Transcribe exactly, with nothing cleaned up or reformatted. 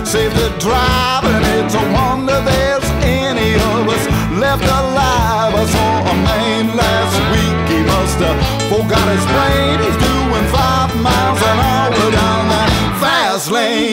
save the driving. It's a wonder there's any of us left alive. I saw a man last week, he must have forgot his brain. He's doing five miles an hour down that fast lane.